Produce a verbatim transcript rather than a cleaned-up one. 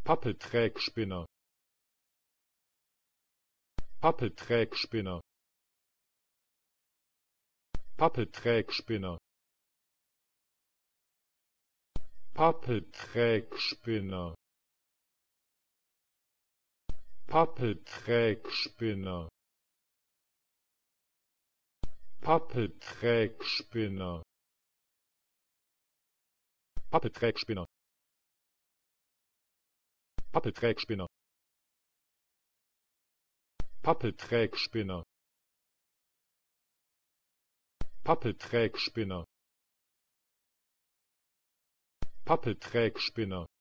Pappelträgspinner, Pappelträgspinner, Pappelträgspinner, Pappelträgspinner, Pappelträgspinner, Pappelträgspinner, Pappelträgspinner, Pappelträgspinner, Pappelträgspinner, Pappelträgspinner, Pappelträgspinner,